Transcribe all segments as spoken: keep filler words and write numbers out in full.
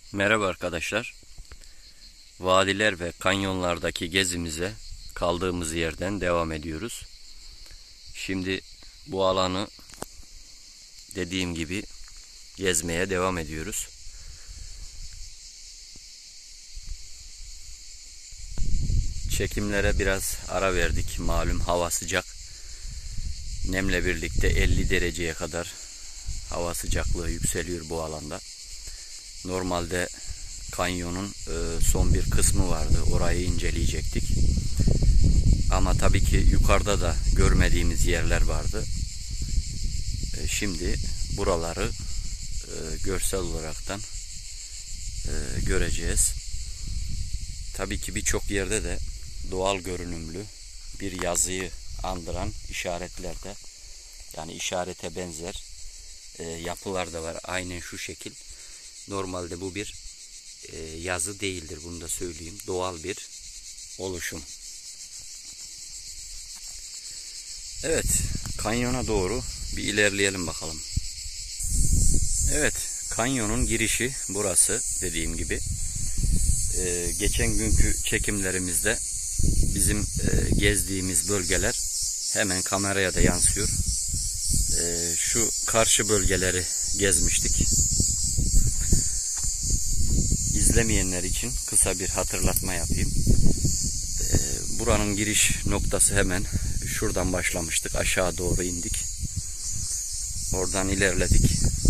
Merhaba arkadaşlar. Vadiler ve kanyonlardaki gezimize kaldığımız yerden devam ediyoruz. Şimdi bu alanı dediğim gibi gezmeye devam ediyoruz. Çekimlere biraz ara verdik. Malum hava sıcak. Nemle birlikte elli dereceye kadar hava sıcaklığı yükseliyor bu alanda. Normalde kanyonun son bir kısmı vardı. Orayı inceleyecektik. Ama tabii ki yukarıda da görmediğimiz yerler vardı. Şimdi buraları görsel olaraktan göreceğiz. Tabii ki birçok yerde de doğal görünümlü bir yazıyı andıran işaretler de, yani işarete benzer yapılar da var. Aynen şu şekil. Normalde bu bir e, yazı değildir. Bunu da söyleyeyim. Doğal bir oluşum. Evet. Kanyona doğru bir ilerleyelim bakalım. Evet. Kanyonun girişi burası. Dediğim gibi. E, geçen günkü çekimlerimizde bizim e, gezdiğimiz bölgeler hemen kameraya da yansıyor. E, şu karşı bölgeleri gezmiştik. İzlemeyenler için kısa bir hatırlatma yapayım. Ee, buranın giriş noktası hemen şuradan başlamıştık. Aşağı doğru indik. Oradan ilerledik.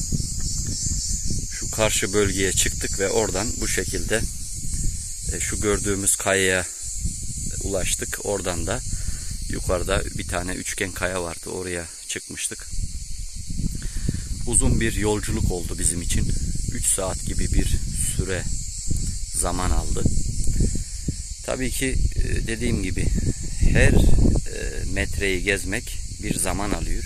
Şu karşı bölgeye çıktık ve oradan bu şekilde e, şu gördüğümüz kayaya ulaştık. Oradan da yukarıda bir tane üçgen kaya vardı. Oraya çıkmıştık. Uzun bir yolculuk oldu bizim için. üç saat gibi bir süre zaman aldı. Tabii ki dediğim gibi her metreyi gezmek bir zaman alıyor.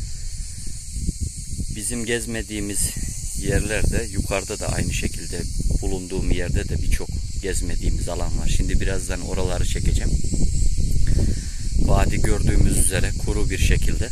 Bizim gezmediğimiz yerlerde yukarıda da aynı şekilde, bulunduğum yerde de birçok gezmediğimiz alan var. Şimdi birazdan oraları çekeceğim. Vadi gördüğümüz üzere kuru bir şekilde.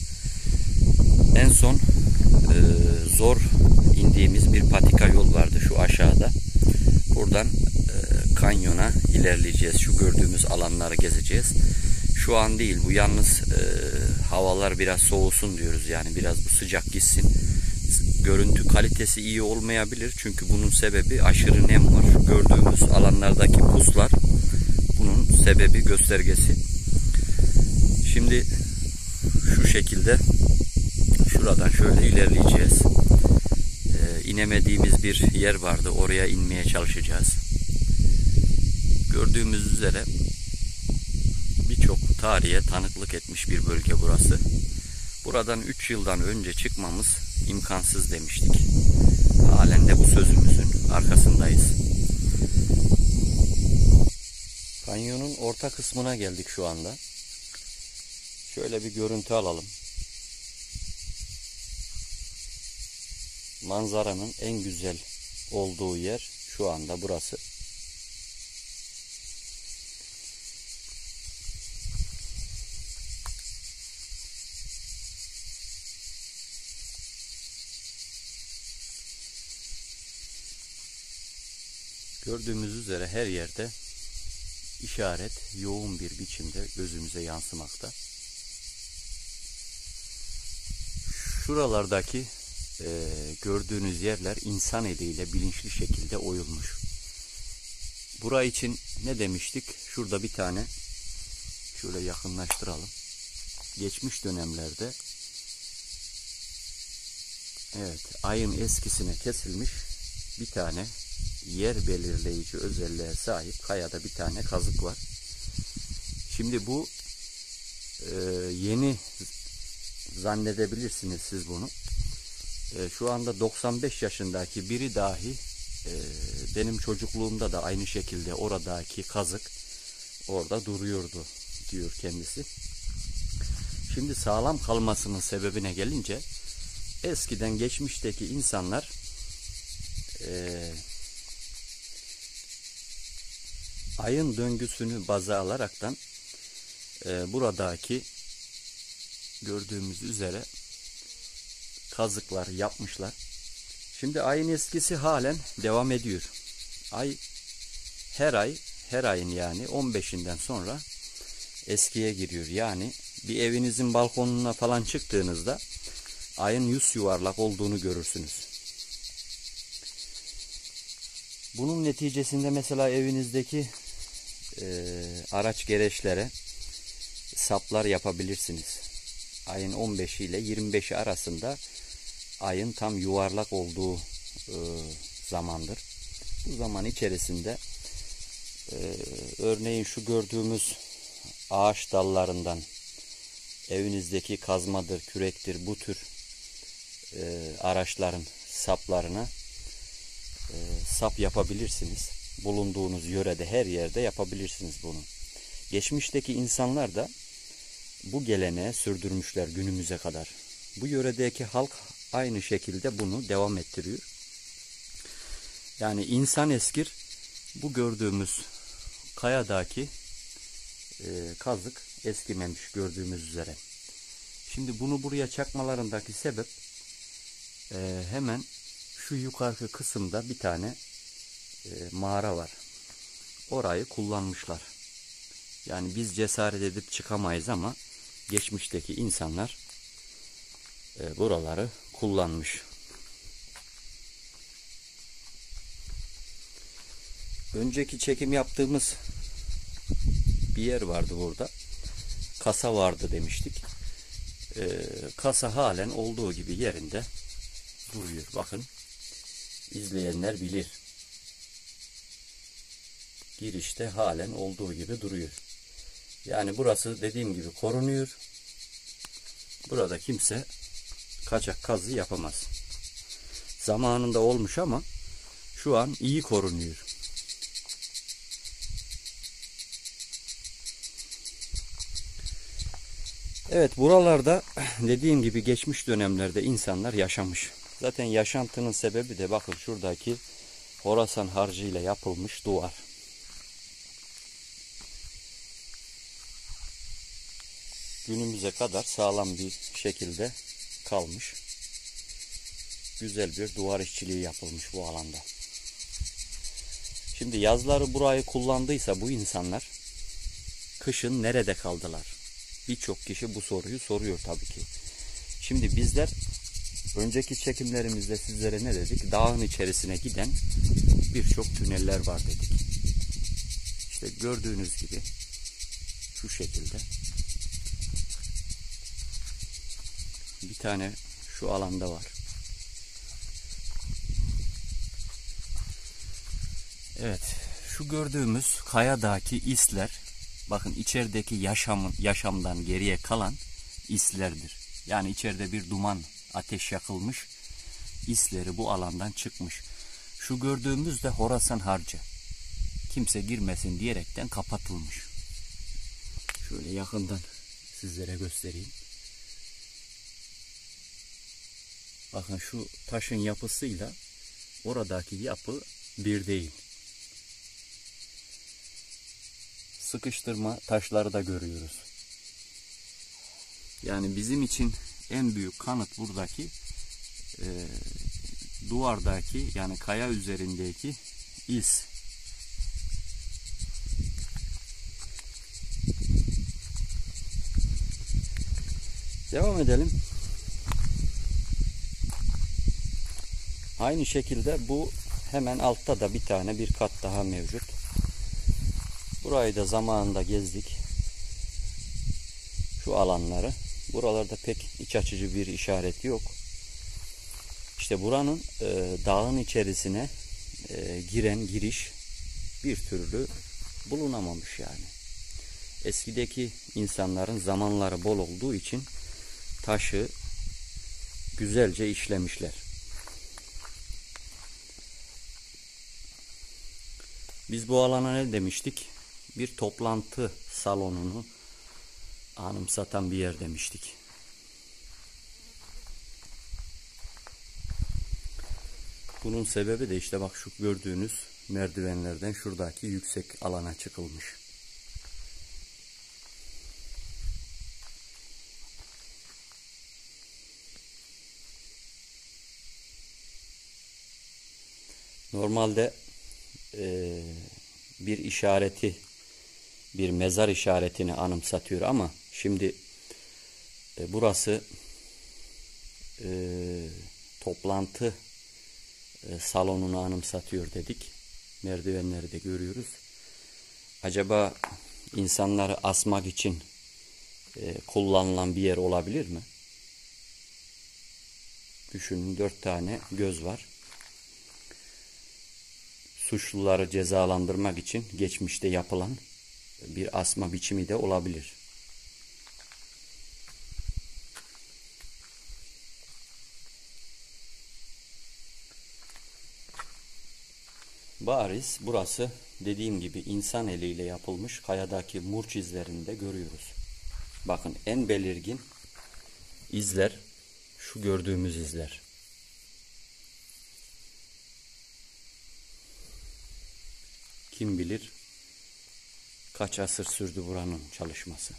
En son e, zor indiğimiz bir patika yol vardı şu aşağıda. Buradan e, kanyona ilerleyeceğiz. Şu gördüğümüz alanları gezeceğiz. Şu an değil bu, yalnız e, havalar biraz soğusun diyoruz. Yani biraz bu sıcak gitsin. Görüntü kalitesi iyi olmayabilir. Çünkü bunun sebebi aşırı nem var. Şu gördüğümüz alanlardaki puslar bunun sebebi, göstergesi. Şimdi şu şekilde şuradan şöyle ilerleyeceğiz. Ee, inemediğimiz bir yer vardı. Oraya inmeye çalışacağız. Gördüğümüz üzere birçok tarihe tanıklık etmiş bir bölge burası. Buradan üç yıldan önce çıkmamız imkansız demiştik. Halen de bu sözümüzün arkasındayız. Kanyonun orta kısmına geldik şu anda. Şöyle bir görüntü alalım. Manzaranın en güzel olduğu yer şu anda burası. Gördüğümüz üzere her yerde işaret yoğun bir biçimde gözümüze yansımakta. Şuralardaki e, gördüğünüz yerler insan eliyle bilinçli şekilde oyulmuş. Bura için ne demiştik? Şurada bir tane, şöyle yakınlaştıralım. Geçmiş dönemlerde evet, ayın eskisine kesilmiş bir tane yer belirleyici özelliğe sahip kayada bir tane kazık var. Şimdi bu e, yeni zannedebilirsiniz siz bunu. E, şu anda doksan beş yaşındaki biri dahi e, benim çocukluğumda da aynı şekilde oradaki kazık orada duruyordu diyor kendisi. Şimdi sağlam kalmasının sebebine gelince, eskiden geçmişteki insanlar e, ayın döngüsünü baza alaraktan e, buradaki gördüğümüz üzere kazıklar yapmışlar. Şimdi ayın eskisi halen devam ediyor. Ay her ay her ayın yani on beşinden sonra eskiye giriyor. Yani bir evinizin balkonuna falan çıktığınızda ayın yüz yuvarlak olduğunu görürsünüz. Bunun neticesinde mesela evinizdeki e, araç gereçlere saplar yapabilirsiniz. Ayın on beşi ile yirmi beşi arasında ayın tam yuvarlak olduğu e, zamandır. Bu zaman içerisinde e, örneğin şu gördüğümüz ağaç dallarından evinizdeki kazmadır, kürektir, bu tür e, araçların saplarına e, sap yapabilirsiniz. Bulunduğunuz yörede her yerde yapabilirsiniz bunu. Geçmişteki insanlar da bu geleneği sürdürmüşler günümüze kadar. Bu yöredeki halk aynı şekilde bunu devam ettiriyor. Yani insan eskir, bu gördüğümüz kayadaki e, kazık eskimemiş gördüğümüz üzere. Şimdi bunu buraya çakmalarındaki sebep e, hemen şu yukarı kısımda bir tane e, mağara var. Orayı kullanmışlar. Yani biz cesaret edip çıkamayız ama geçmişteki insanlar e, buraları kullanmış. Önceki çekim yaptığımız bir yer vardı burada. Kasa vardı demiştik. E, kasa halen olduğu gibi yerinde duruyor. Bakın, izleyenler bilir. Girişte halen olduğu gibi duruyor. Yani burası dediğim gibi korunuyor. Burada kimse kaçak kazı yapamaz. Zamanında olmuş ama şu an iyi korunuyor. Evet, buralarda dediğim gibi geçmiş dönemlerde insanlar yaşamış. Zaten yaşantının sebebi de bakın şuradaki Horasan harcı ile yapılmış duvar. Günümüze kadar sağlam bir şekilde kalmış. Güzel bir duvar işçiliği yapılmış bu alanda. Şimdi yazları burayı kullandıysa bu insanlar kışın nerede kaldılar? Birçok kişi bu soruyu soruyor tabii ki. Şimdi bizler önceki çekimlerimizde sizlere ne dedik? Dağın içerisine giden birçok tüneller var dedik. İşte gördüğünüz gibi şu şekilde. Bir tane şu alanda var. Evet, şu gördüğümüz kayadaki isler, bakın içerideki yaşamın yaşamdan geriye kalan islerdir. Yani içeride bir duman, ateş yakılmış, isleri bu alandan çıkmış. Şu gördüğümüz de Horasan harcı. Kimse girmesin diyerekten kapatılmış. Şöyle yakından sizlere göstereyim. Bakın şu taşın yapısıyla oradaki yapı bir değil. Sıkıştırma taşları da görüyoruz. Yani bizim için en büyük kanıt buradaki e, duvardaki, yani kaya üzerindeki iz. Devam edelim. Aynı şekilde bu hemen altta da bir tane bir kat daha mevcut. Burayı da zamanında gezdik. Şu alanları. Buralarda pek iç açıcı bir işaret yok. İşte buranın e, dağın içerisine e, giren giriş bir türlü bulunamamış yani. Eskideki insanların zamanları bol olduğu için taşı güzelce işlemişler. Biz bu alana ne demiştik? Bir toplantı salonunu anımsatan bir yer demiştik. Bunun sebebi de işte bak şu gördüğünüz merdivenlerden şuradaki yüksek alana çıkılmış. Normalde e, bir işareti, bir mezar işaretini anımsatıyor ama şimdi e, burası e, toplantı e, salonunu anımsatıyor dedik. Merdivenleri de görüyoruz. Acaba insanları asmak için e, kullanılan bir yer olabilir mi? Düşünün, dört tane göz var. Suçluları cezalandırmak için geçmişte yapılan bir asma biçimi de olabilir. Bariz burası, dediğim gibi, insan eliyle yapılmış kayadaki murç izlerini de görüyoruz. Bakın, en belirgin izler şu gördüğümüz izler. Kim bilir kaç asır sürdü buranın çalışması.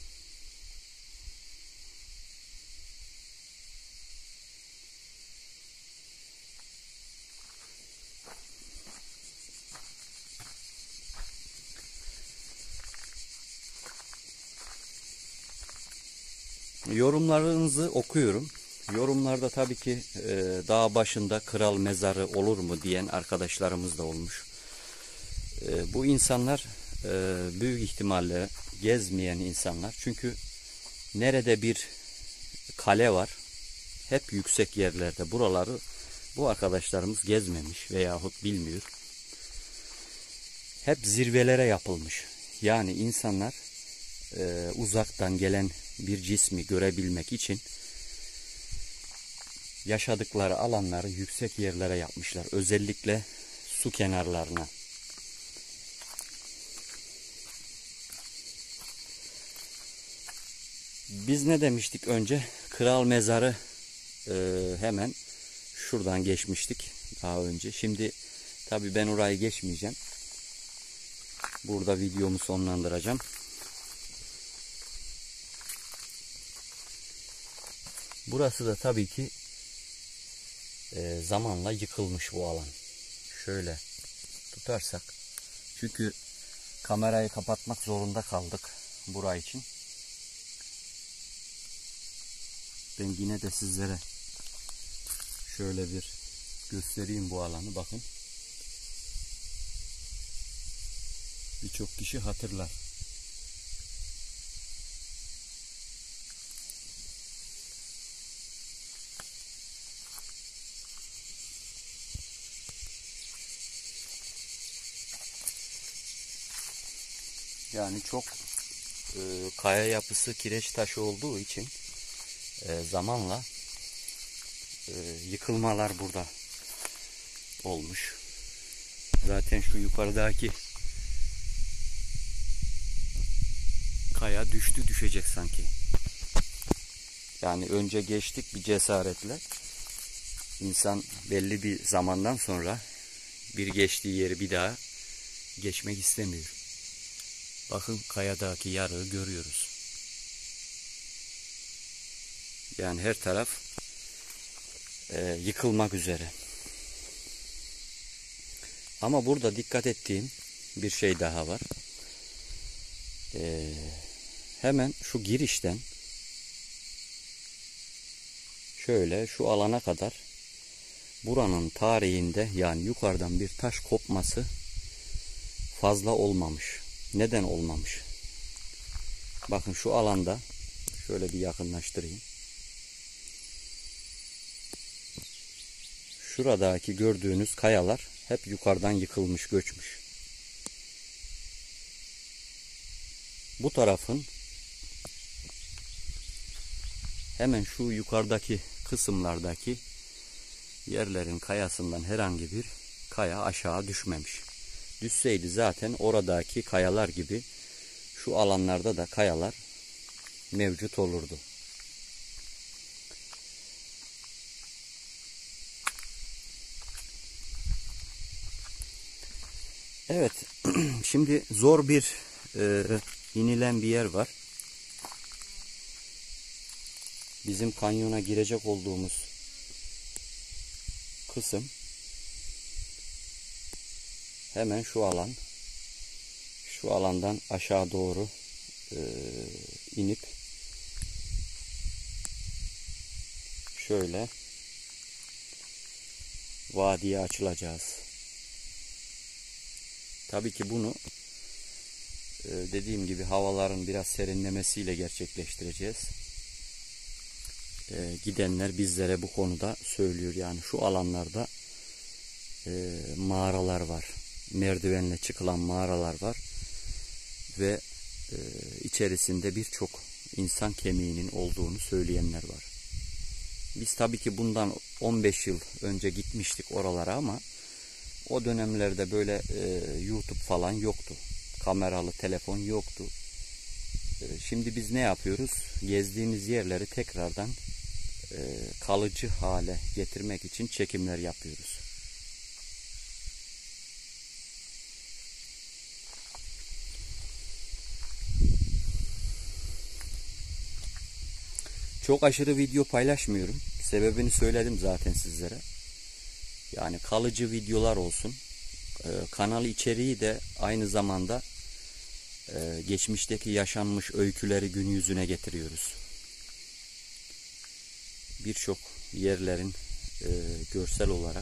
Yorumlarınızı okuyorum. Yorumlarda tabii ki e, dağ başında kral mezarı olur mu diyen arkadaşlarımız da olmuş. E, bu insanlar e, büyük ihtimalle gezmeyen insanlar. Çünkü nerede bir kale var, hep yüksek yerlerde. Buraları bu arkadaşlarımız gezmemiş veyahut bilmiyor. Hep zirvelere yapılmış. Yani insanlar e, uzaktan gelen bir cismi görebilmek için yaşadıkları alanları yüksek yerlere yapmışlar. Özellikle su kenarlarına. Biz ne demiştik önce? Kral mezarı e, hemen şuradan geçmiştik daha önce. Şimdi tabii ben orayı geçmeyeceğim. Burada videomu sonlandıracağım. Burası da tabii ki e, zamanla yıkılmış bu alan. Şöyle tutarsak. Çünkü kamerayı kapatmak zorunda kaldık burayı için. Ben yine de sizlere şöyle bir göstereyim bu alanı. Bakın. Birçok kişi hatırlar. Yani çok e, kaya yapısı kireç taşı olduğu için e, zamanla e, yıkılmalar burada olmuş. Zaten şu yukarıdaki kaya düştü, düşecek sanki. Yani önce geçtik bir cesaretle. İnsan belli bir zamandan sonra bir geçtiği yeri bir daha geçmek istemiyor. Bakın, kayadaki yarığı görüyoruz. Yani her taraf e, yıkılmak üzere. Ama burada dikkat ettiğim bir şey daha var. E, hemen şu girişten şöyle şu alana kadar buranın tarihinde, yani yukarıdan bir taş kopması fazla olmamış. Neden olmamış? Bakın şu alanda şöyle bir yakınlaştırayım. Şuradaki gördüğünüz kayalar hep yukarıdan yıkılmış, göçmüş. Bu tarafın hemen şu yukarıdaki kısımlardaki yerlerin kayasından herhangi bir kaya aşağı düşmemiş. Düşseydi zaten oradaki kayalar gibi şu alanlarda da kayalar mevcut olurdu. Evet, şimdi zor bir e, inilen bir yer var. Bizim kanyona girecek olduğumuz kısım hemen şu alan. Şu alandan aşağı doğru e, inip şöyle vadiye açılacağız. Tabii ki bunu e, dediğim gibi havaların biraz serinlemesiyle gerçekleştireceğiz. E, gidenler bizlere bu konuda söylüyor. Yani şu alanlarda e, mağaralar var. Merdivenle çıkılan mağaralar var. Ve e, içerisinde birçok insan kemiğinin olduğunu söyleyenler var. Biz tabii ki bundan on beş yıl önce gitmiştik oralara ama o dönemlerde böyle e, YouTube falan yoktu. Kameralı telefon yoktu. E, şimdi biz ne yapıyoruz? Gezdiğimiz yerleri tekrardan e, kalıcı hale getirmek için çekimler yapıyoruz. Çok aşırı video paylaşmıyorum. Sebebini söyledim zaten sizlere. Yani kalıcı videolar olsun. Ee, kanal içeriği de aynı zamanda e, geçmişteki yaşanmış öyküleri gün yüzüne getiriyoruz. Birçok yerlerin e, görsel olarak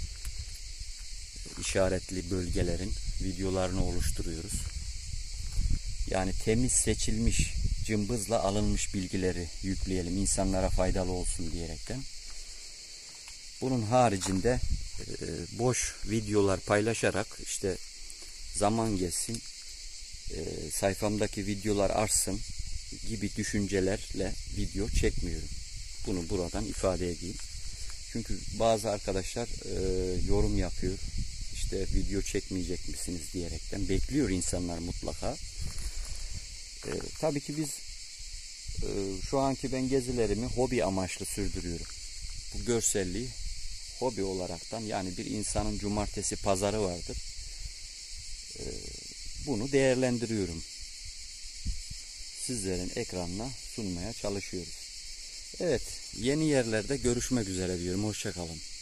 işaretli bölgelerin videolarını oluşturuyoruz. Yani temiz seçilmiş, cımbızla alınmış bilgileri yükleyelim, insanlara faydalı olsun diyerekten. Bunun haricinde e, boş videolar paylaşarak işte zaman geçsin, e, sayfamdaki videolar artsın gibi düşüncelerle video çekmiyorum. Bunu buradan ifade edeyim. Çünkü bazı arkadaşlar e, yorum yapıyor. İşte video çekmeyecek misiniz diyerekten bekliyor insanlar mutlaka. E, tabii ki biz e, şu anki ben gezilerimi hobi amaçlı sürdürüyorum. Bu görselliği hobi olaraktan, yani bir insanın cumartesi pazarı vardır. E, bunu değerlendiriyorum. Sizlerin ekranına sunmaya çalışıyoruz. Evet, yeni yerlerde görüşmek üzere diyorum. Hoşça kalın.